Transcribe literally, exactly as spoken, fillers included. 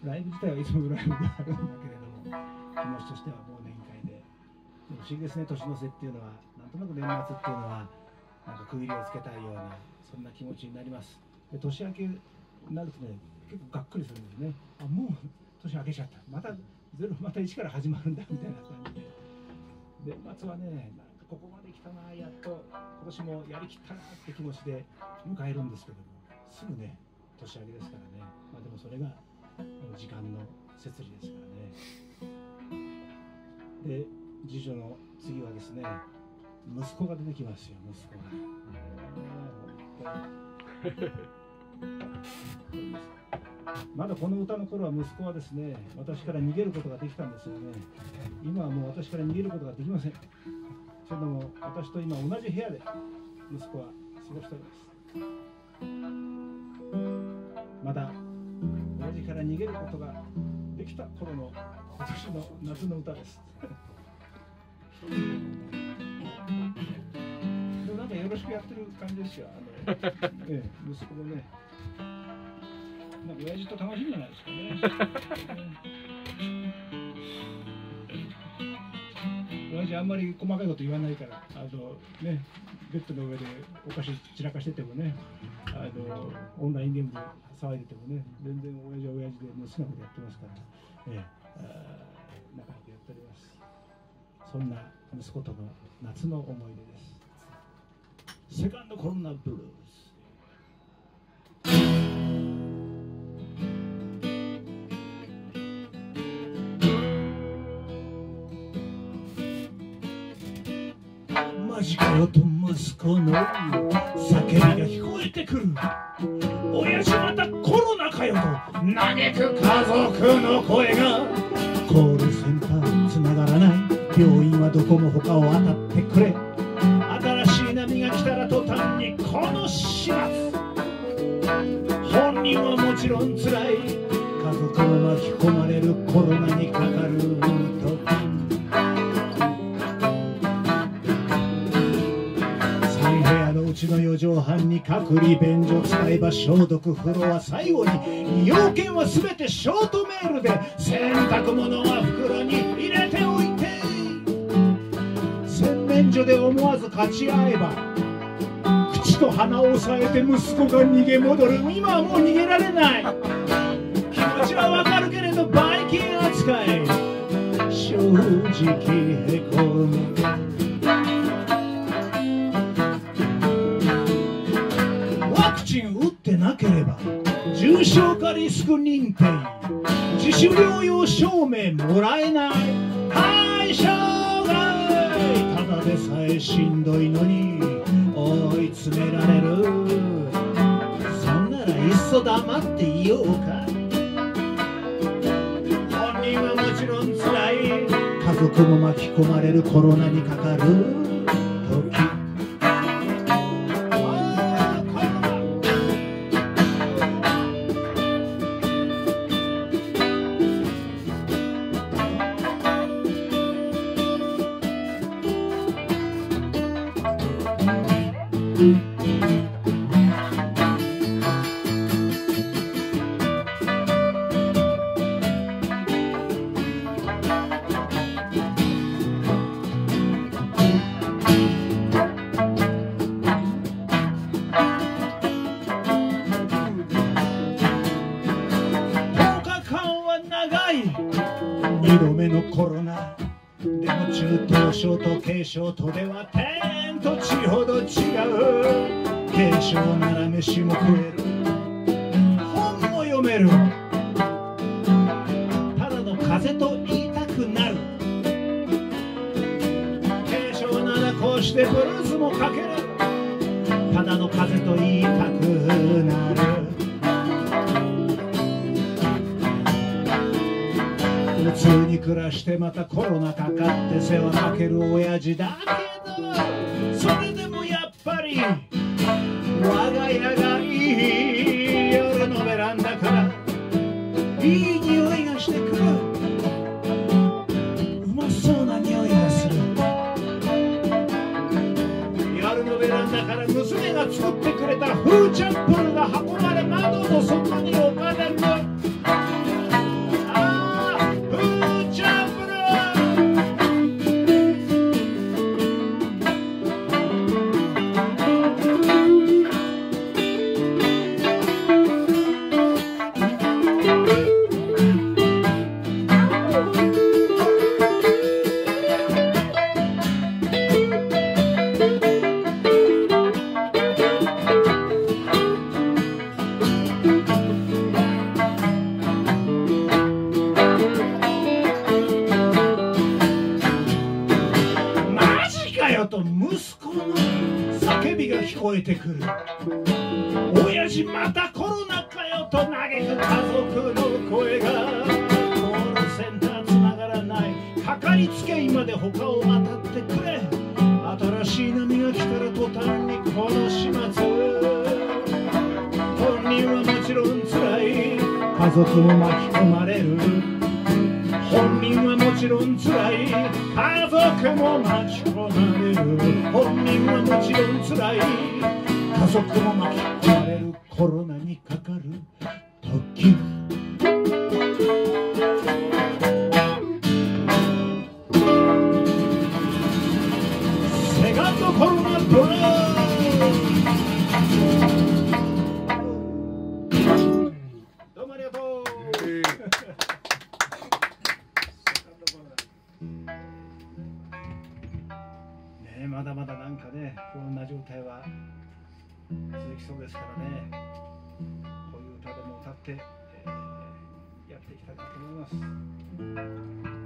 ライブ自体はいつもライブであるんだけれども、気持ちとしては忘年会で。でも不思議ですね、年の瀬っていうのは、なんとなく年末っていうのは、なんか区切りをつけたいような、そんな気持ちになります。で年明けになるとね、結構がっくりするんですね。あ、もう年明けちゃった。またゼロ、また一から始まるんだみたいな感じで。年末はね、なんかここまで来たな、やっと今年もやりきったなって気持ちで迎えるんですけども、すぐね、年明けですからね。まあでもそれが時間の摂理ですからね。で、次女の次はですね、息子が出てきますよ、息子が。まだこの歌の頃は息子はですね、私から逃げることができたんですよね。今はもう私から逃げることができません。それでも私と今同じ部屋で息子は過ごしております。まだ親父から逃げることができた頃の今年の夏の歌です。でもなんかよろしくやってる感じですよ。あの、ええ、息子もね、なんか親父と楽しいんじゃないですかね。親父あんまり細かいこと言わないから、あのね、ベッドの上でお菓子散らかしててもね、あのオンラインゲームで騒いでてもね、全然親父は親父でもう好きなことやってますから、ええ、仲良くやっております。そんな息子との夏の思い出です。セカンドコロナブルース。マジかよと息子の叫びが聞こえてくる。親父またコロナかよと嘆く家族の声が。コールセンターつながらない、病院はどこも他を当たってくれ。新しい波が来たら途端にこの始末。本人はもちろんつらい、家族も巻き込まれるコロナにかかる時。さん部屋のうちのよ畳半に隔離便所使えば消毒、風呂は最後に、要件は全てショートメールで、洗濯物は袋に入れておいて。洗面所で思わず勝ち合えば、口と鼻を押さえて息子が逃げ戻る。今はもう逃げられない。気持ちはわかるけれどバイキン扱い。正直へこむ。ワクチン打ってなければ重症化リスク認定、自主療養証明もらえない。対象外、ただでさえしんどいのに追い詰められる。そんならいっそ黙っていようか。本人はもちろんつらい、家族も巻き込まれるコロナにかかる時。にどめのコロナでも中等症と軽症とでは天と地ほど違う。軽症なら飯も食える、本も読める。ただの風邪と言いたくなる。軽症ならこうしてブルースもかける。ただの風邪と言いたくなる。普通に暮らしてまたコロナかかって世話かける親父だけど、それでもやっぱり我が家がいい。夜のベランダからいい匂いがしてくる。うまそうな匂いがする。夜のベランダから娘が作ってくれたフーチャンプルが運ばれ、窓の外に置かれる。 こえてくる。親父またコロナかよと嘆く家族の声が。コールセンターつながらない、かかりつけ医まで他を当たってくれ。新しい波が来たら途端にこの始末。本人はもちろん辛い、家族も巻き込まれる。本人はもちろん辛い、家族も巻き込まれる。本人はもちろん辛い、家族も巻き込まれる。コロナにかかる時、セカンドコロナドラー。どうもありがとう。ね、まだまだなんかね、こんな状態は続きそうですからね、こういう歌でも歌って、えー、やっていきたいなと思います。